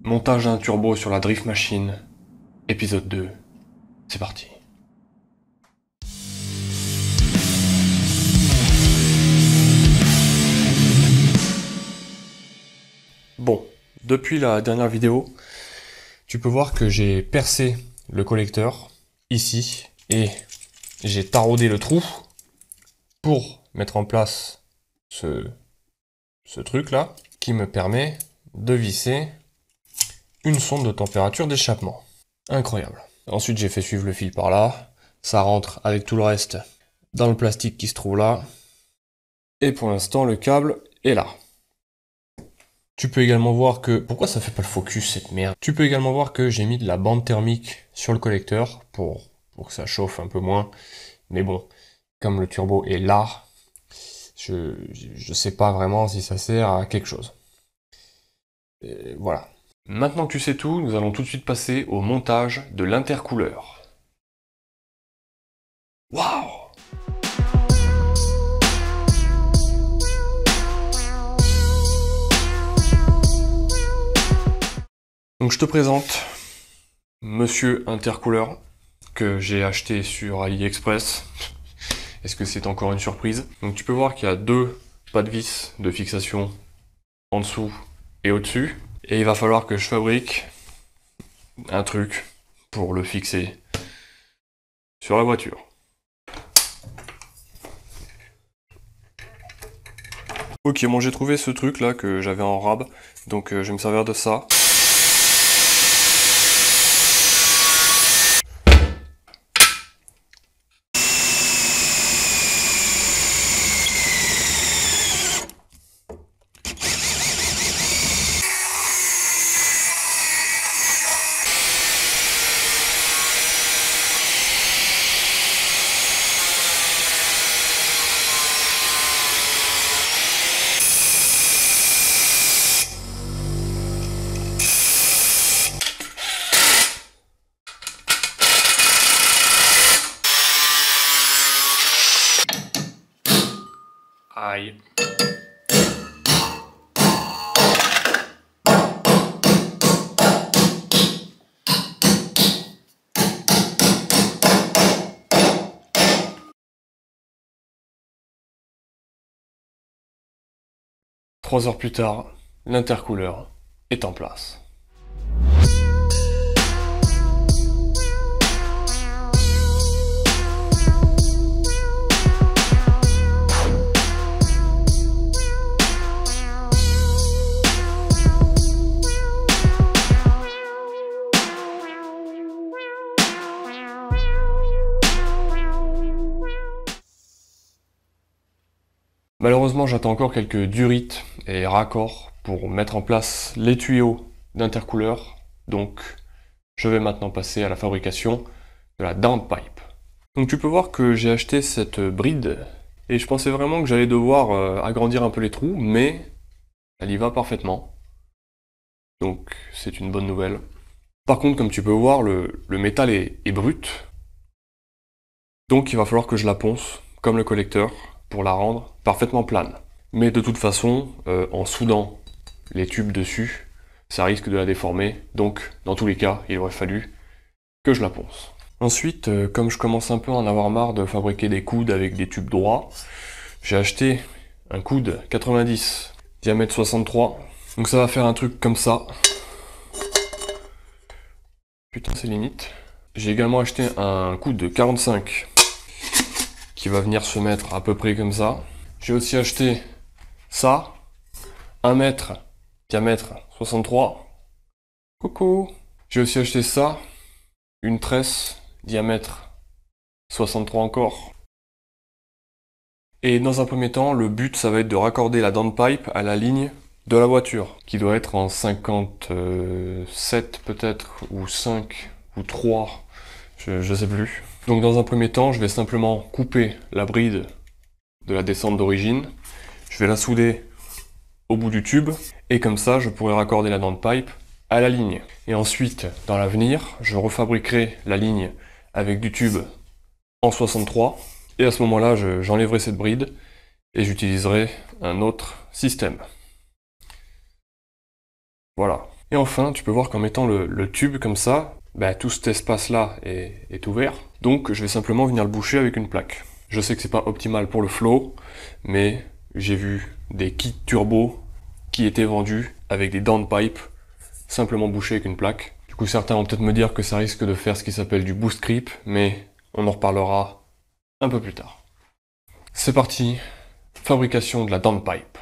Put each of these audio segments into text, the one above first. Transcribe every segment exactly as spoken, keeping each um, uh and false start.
Montage d'un turbo sur la Drift Machine, épisode deux. C'est parti. Bon, depuis la dernière vidéo, tu peux voir que j'ai percé le collecteur, ici, et j'ai taraudé le trou pour mettre en place ce, ce truc là, qui me permet de visser une sonde de température d'échappement. Incroyable. Ensuite j'ai fait suivre le fil par là, ça rentre avec tout le reste dans le plastique qui se trouve là, et pour l'instant le câble est là. Tu peux également voir que... Pourquoi ça fait pas le focus cette merde? Tu peux également voir que j'ai mis de la bande thermique sur le collecteur pour, pour que ça chauffe un peu moins. Mais bon, comme le turbo est là, je, je sais pas vraiment si ça sert à quelque chose. Et voilà. Maintenant que tu sais tout, nous allons tout de suite passer au montage de l'intercooleur. Waouh! Donc je te présente Monsieur Intercooleur que j'ai acheté sur AliExpress. Est-ce que c'est encore une surprise? Donc tu peux voir qu'il y a deux pas de vis de fixation en dessous et au-dessus. Et il va falloir que je fabrique un truc pour le fixer sur la voiture. Ok, bon j'ai trouvé ce truc là que j'avais en rab, donc euh, je vais me servir de ça. Aïe. Trois heures plus tard, l'intercooleur est en place. Malheureusement, j'attends encore quelques durites et raccords pour mettre en place les tuyaux d'intercooleur. Donc, je vais maintenant passer à la fabrication de la downpipe. Donc, tu peux voir que j'ai acheté cette bride et je pensais vraiment que j'allais devoir euh, agrandir un peu les trous, mais elle y va parfaitement. Donc, c'est une bonne nouvelle. Par contre, comme tu peux voir, le, le métal est, est brut. Donc, il va falloir que je la ponce, comme le collecteur, pour la rendre parfaitement plane. Mais de toute façon, euh, en soudant les tubes dessus, ça risque de la déformer, donc dans tous les cas, il aurait fallu que je la ponce. Ensuite, euh, comme je commence un peu à en avoir marre de fabriquer des coudes avec des tubes droits, j'ai acheté un coude quatre-vingt-dix, diamètre soixante-trois, donc ça va faire un truc comme ça. Putain, c'est limite. J'ai également acheté un coude de quarante-cinq, qui va venir se mettre à peu près comme ça. J'ai aussi acheté ça, un mètre, diamètre soixante-trois. Coucou. J'ai aussi acheté ça, une tresse, diamètre soixante-trois encore. Et dans un premier temps, le but ça va être de raccorder la downpipe à la ligne de la voiture, qui doit être en cinquante-sept peut-être, ou cinq, ou trois, je, je sais plus. Donc dans un premier temps, je vais simplement couper la bride de la descente d'origine. Je vais la souder au bout du tube. Et comme ça, je pourrai raccorder la downpipe à la ligne. Et ensuite, dans l'avenir, je refabriquerai la ligne avec du tube en soixante-trois. Et à ce moment-là, j'enlèverai cette bride et j'utiliserai un autre système. Voilà. Et enfin, tu peux voir qu'en mettant le, le tube comme ça, bah, tout cet espace-là est, est ouvert. Donc je vais simplement venir le boucher avec une plaque. Je sais que c'est pas optimal pour le flow, mais j'ai vu des kits turbo qui étaient vendus avec des downpipes simplement bouchés avec une plaque. Du coup, certains vont peut-être me dire que ça risque de faire ce qui s'appelle du boost creep, mais on en reparlera un peu plus tard. C'est parti, fabrication de la downpipe.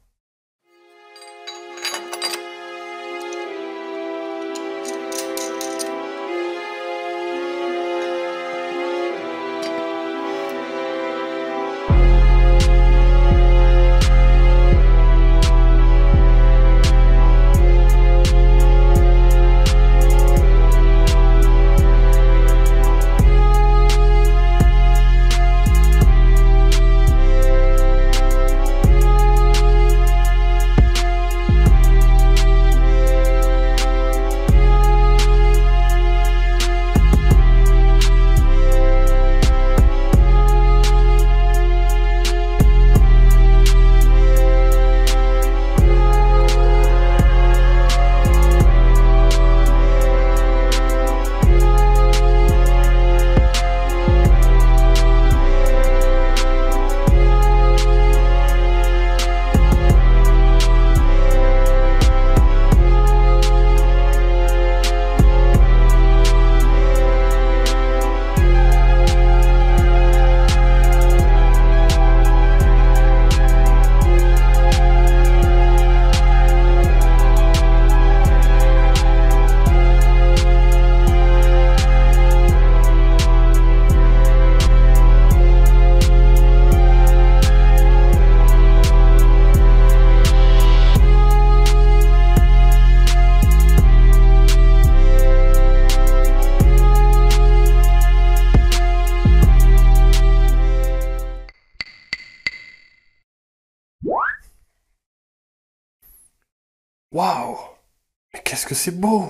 Waouh! Mais qu'est-ce que c'est beau!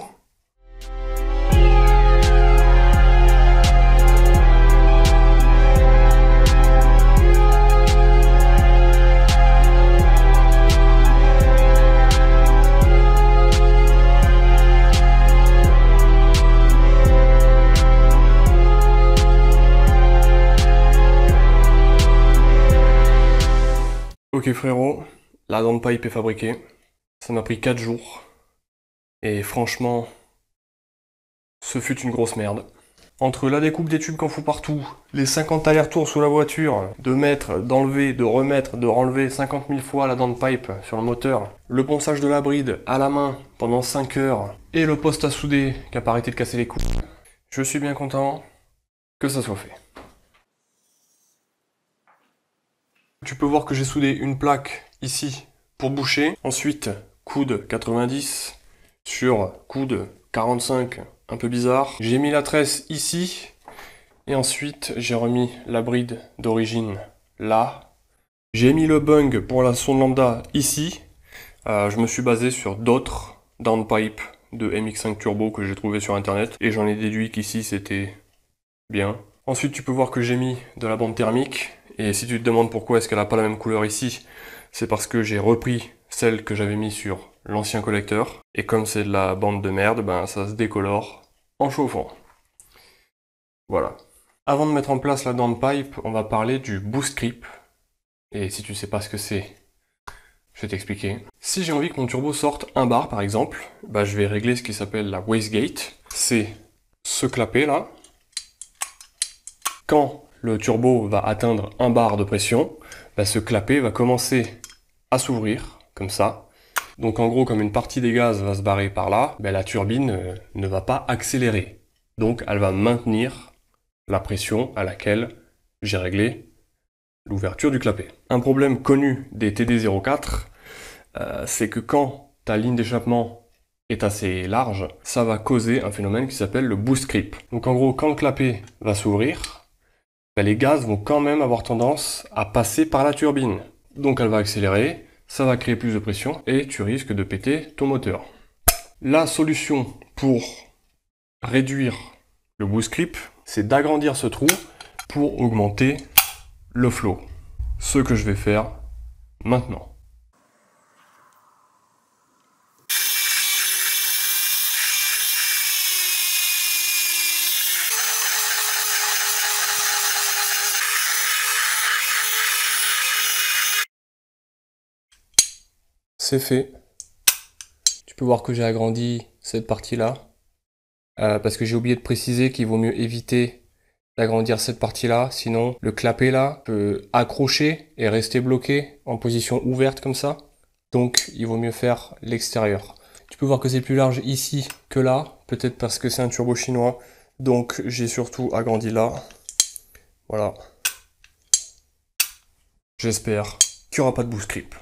Ok frérot, la downpipe est fabriquée. Ça m'a pris quatre jours. Et franchement, ce fut une grosse merde. Entre la découpe des tubes qu'en fout partout, les cinquante allers-retours sous la voiture, de mettre, d'enlever, de remettre, de renlever cinquante mille fois la downpipe sur le moteur, le ponçage de la bride à la main pendant cinq heures, et le poste à souder qui a pas arrêté de casser les couilles, je suis bien content que ça soit fait. Tu peux voir que j'ai soudé une plaque ici pour boucher. Ensuite, coude quatre-vingt-dix sur coude quarante-cinq, un peu bizarre. J'ai mis la tresse ici. Et ensuite, j'ai remis la bride d'origine là. J'ai mis le bung pour la sonde lambda ici. Euh, je me suis basé sur d'autres downpipes de M X cinq Turbo que j'ai trouvé sur internet. Et j'en ai déduit qu'ici c'était bien. Ensuite, tu peux voir que j'ai mis de la bande thermique. Et si tu te demandes pourquoi est-ce qu'elle n'a pas la même couleur ici, c'est parce que j'ai repris celle que j'avais mis sur l'ancien collecteur. Et comme c'est de la bande de merde, ben ça se décolore en chauffant. Voilà. Avant de mettre en place la downpipe, on va parler du boost creep. Et si tu sais pas ce que c'est, je vais t'expliquer. Si j'ai envie que mon turbo sorte un bar par exemple, ben je vais régler ce qui s'appelle la wastegate. C'est ce clapet là. Quand le turbo va atteindre un bar de pression, bah ce clapet va commencer à s'ouvrir, comme ça. Donc en gros, comme une partie des gaz va se barrer par là, bah la turbine euh, ne va pas accélérer. Donc elle va maintenir la pression à laquelle j'ai réglé l'ouverture du clapet. Un problème connu des T D zéro quatre, euh, c'est que quand ta ligne d'échappement est assez large, ça va causer un phénomène qui s'appelle le boost creep. Donc en gros, quand le clapet va s'ouvrir, ben les gaz vont quand même avoir tendance à passer par la turbine. Donc elle va accélérer, ça va créer plus de pression et tu risques de péter ton moteur. La solution pour réduire le boost creep, c'est d'agrandir ce trou pour augmenter le flow. Ce que je vais faire maintenant. c'est fait. Tu peux voir que j'ai agrandi cette partie-là. Euh, parce que j'ai oublié de préciser qu'il vaut mieux éviter d'agrandir cette partie-là. Sinon, le clapet là peut accrocher et rester bloqué en position ouverte comme ça. Donc, il vaut mieux faire l'extérieur. Tu peux voir que c'est plus large ici que là. Peut-être parce que c'est un turbo chinois. Donc, j'ai surtout agrandi là. Voilà. J'espère qu'il n'y aura pas de boost grip.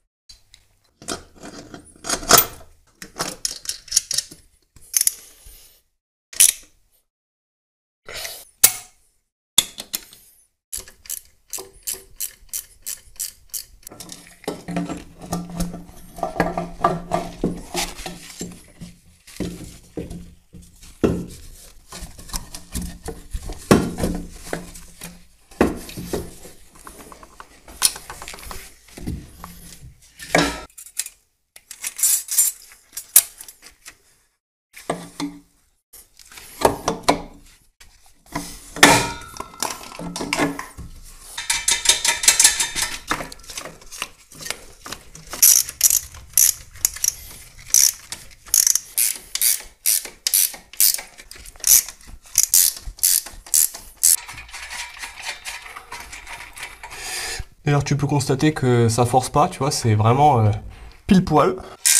D'ailleurs, tu peux constater que ça force pas, tu vois, c'est vraiment euh, pile poil.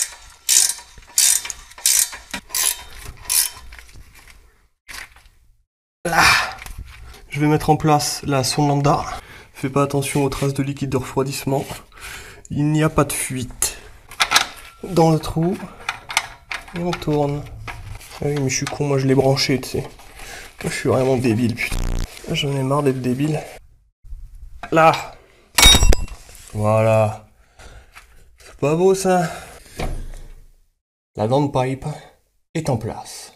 Là, je vais mettre en place la sonde lambda. Fais pas attention aux traces de liquide de refroidissement. Il n'y a pas de fuite. Dans le trou, et on tourne. Ah oui, mais je suis con, moi je l'ai branché, tu sais. Moi, je suis vraiment débile, putain. J'en ai marre d'être débile. Là. Voilà. C'est pas beau ça. La downpipe est en place.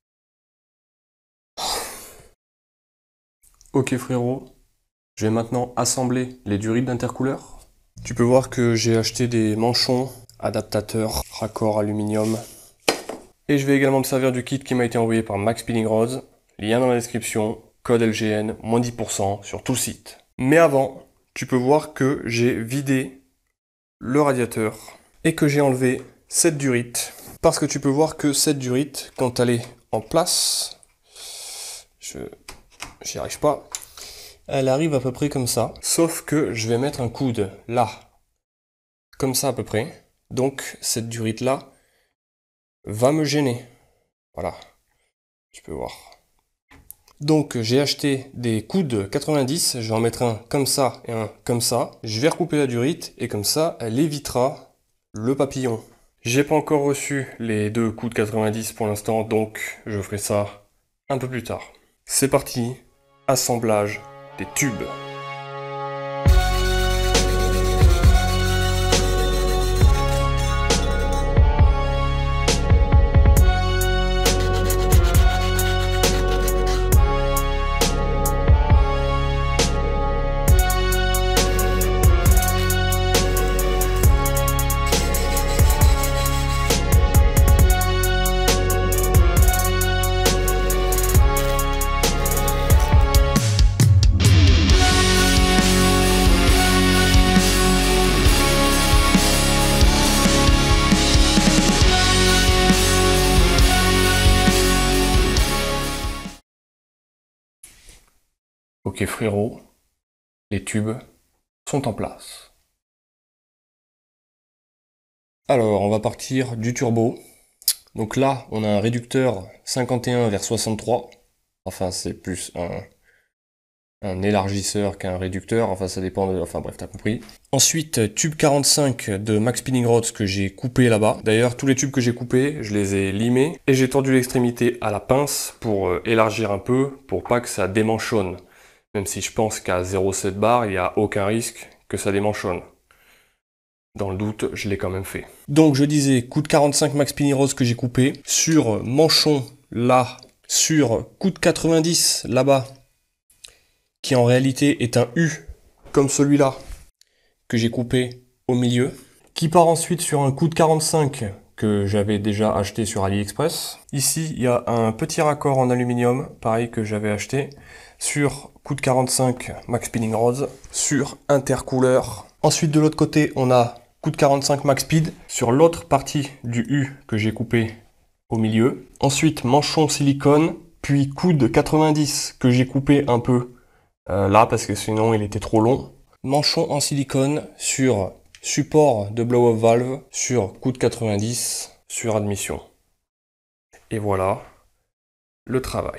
Ok frérot, je vais maintenant assembler les durites d'intercooleur. Tu peux voir que j'ai acheté des manchons, adaptateurs, raccords aluminium. Et je vais également me servir du kit qui m'a été envoyé par Max Spinning Rods. Lien dans la description, code L G N, moins dix pour cent sur tout le site. Mais avant, tu peux voir que j'ai vidé le radiateur et que j'ai enlevé cette durite. Parce que tu peux voir que cette durite, quand elle est en place, je j'y arrive pas, elle arrive à peu près comme ça. Sauf que je vais mettre un coude là, comme ça à peu près. Donc cette durite là va me gêner. Voilà, tu peux voir. Donc j'ai acheté des coudes quatre-vingt-dix, je vais en mettre un comme ça et un comme ça. Je vais recouper la durite et comme ça, elle évitera le papillon. J'ai pas encore reçu les deux coudes quatre-vingt-dix pour l'instant, donc je ferai ça un peu plus tard. C'est parti, assemblage des tubes. Ok frérot, les tubes sont en place. Alors on va partir du turbo. Donc là on a un réducteur cinquante et un vers soixante-trois. Enfin c'est plus un, un élargisseur qu'un réducteur. Enfin ça dépend de... Enfin bref t'as compris. Ensuite tube quarante-cinq de Max Spinning Rods que j'ai coupé là-bas. D'ailleurs tous les tubes que j'ai coupés je les ai limés. Et j'ai tordu l'extrémité à la pince pour euh, élargir un peu. Pour pas que ça démanchonne. Même si je pense qu'à zéro virgule sept bar, il n'y a aucun risque que ça démanchonne. Dans le doute, je l'ai quand même fait. Donc je disais, coup de quarante-cinq Max Spinning Rods que j'ai coupé, sur manchon là, sur coup de quatre-vingt-dix là-bas, qui en réalité est un U, comme celui-là, que j'ai coupé au milieu, qui part ensuite sur un coup de quarante-cinq que j'avais déjà acheté sur AliExpress. Ici, il y a un petit raccord en aluminium, pareil que j'avais acheté, sur coup de quarante-cinq Max Spinning Rods, sur intercooleur. Ensuite, de l'autre côté, on a coup de quarante-cinq max speed sur l'autre partie du U que j'ai coupé au milieu. Ensuite, manchon silicone, puis coude quatre-vingt-dix que j'ai coupé un peu euh, là parce que sinon il était trop long. Manchon en silicone sur support de blow-off valve sur coude quatre-vingt-dix sur admission. Et voilà le travail.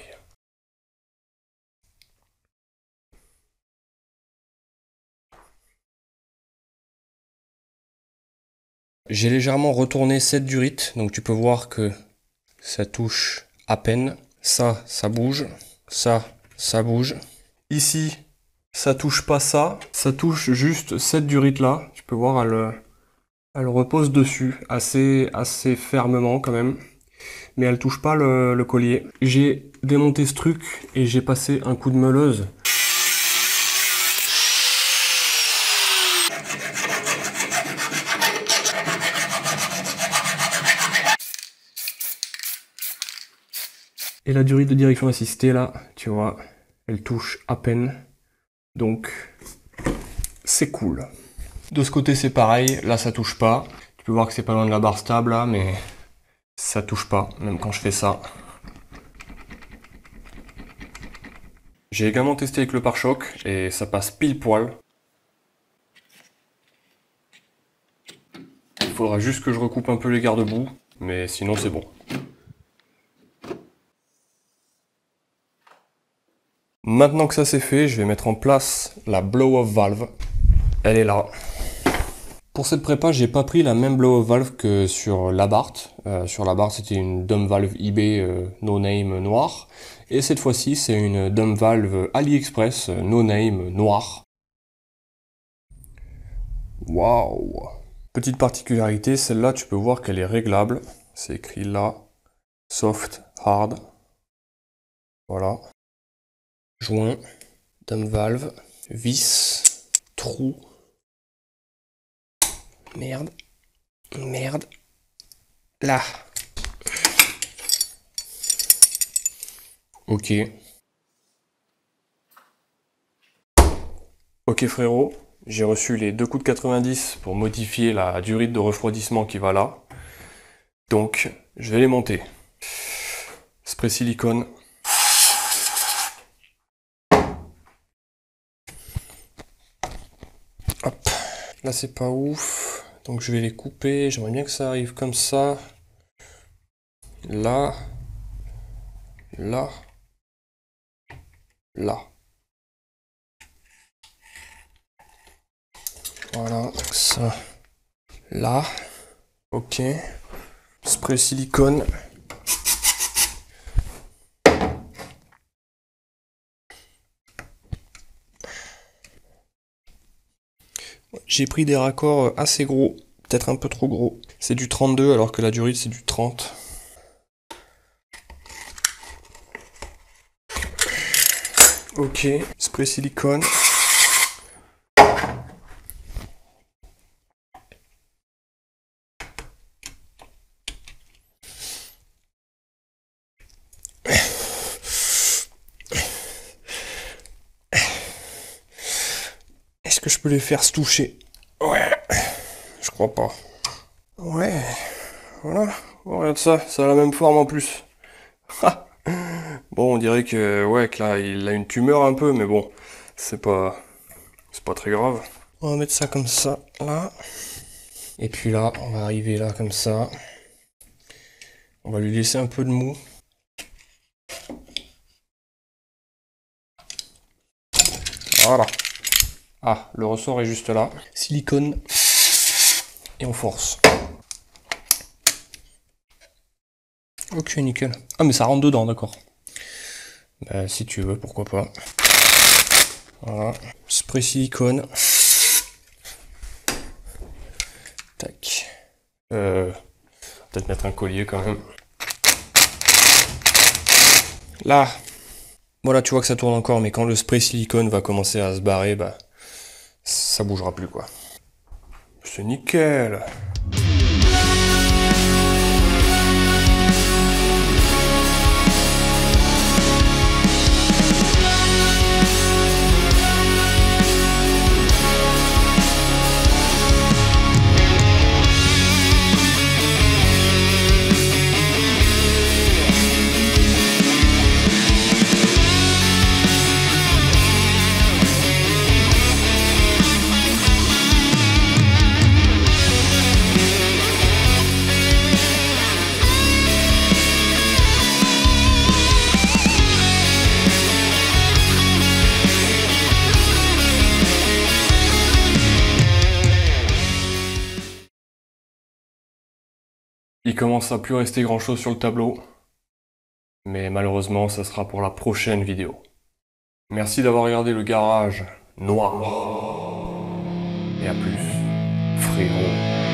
J'ai légèrement retourné cette durite, donc tu peux voir que ça touche à peine. Ça, ça bouge. Ça, ça bouge. Ici, ça touche pas ça. Ça touche juste cette durite là. Tu peux voir, elle, elle repose dessus assez, assez fermement quand même. Mais elle touche pas le, le collier. J'ai démonté ce truc et j'ai passé un coup de meuleuse. Et la durite de direction assistée, là, tu vois, elle touche à peine. Donc, c'est cool. De ce côté, c'est pareil. Là, ça touche pas. Tu peux voir que c'est pas loin de la barre stable, là, mais ça touche pas, même quand je fais ça. J'ai également testé avec le pare-choc, et ça passe pile poil. Il faudra juste que je recoupe un peu les garde-boue, mais sinon, c'est bon. Maintenant que ça c'est fait, je vais mettre en place la blow-off valve. Elle est là. Pour cette prépa, j'ai pas pris la même blow-off valve que sur l'Abarth. Euh, sur l'Abarth, c'était une dump valve eBay euh, no name noire. Et cette fois-ci, c'est une dump valve AliExpress euh, no name noire. Waouh! Petite particularité, celle-là, tu peux voir qu'elle est réglable. C'est écrit là, soft, hard. Voilà. Joint, dump valve, vis, trou, merde, merde, là. Ok. Ok frérot, j'ai reçu les deux coups de quatre-vingt-dix pour modifier la durite de refroidissement qui va là. Donc, je vais les monter. Spray silicone. Hop, là c'est pas ouf, donc je vais les couper, j'aimerais bien que ça arrive comme ça, là, là, là. Voilà, donc ça, là, ok, spray silicone. J'ai pris des raccords assez gros, peut-être un peu trop gros. C'est du trente-deux alors que la durite c'est du trente. Ok, spray silicone. Est-ce que je peux les faire se toucher? Ouais, je crois pas. Ouais, voilà. Oh, regarde ça, ça a la même forme en plus. Bon, on dirait que, ouais, que là, il a une tumeur un peu, mais bon, c'est pas, c'est pas très grave. On va mettre ça comme ça, là. Et puis là, on va arriver là, comme ça. On va lui laisser un peu de mou. Voilà. Ah, le ressort est juste là. Silicone. Et on force. Ok, nickel. Ah, mais ça rentre dedans, d'accord. Bah, si tu veux, pourquoi pas. Voilà. Spray silicone. Tac. Euh, peut-être mettre un collier quand même. Là. Voilà, tu vois que ça tourne encore, mais quand le spray silicone va commencer à se barrer, bah, ça bougera plus, quoi. C'est nickel. commence à plus rester grand chose sur le tableau. Mais malheureusement, ça sera pour la prochaine vidéo. Merci d'avoir regardé le garage noir. Et à plus, frérot.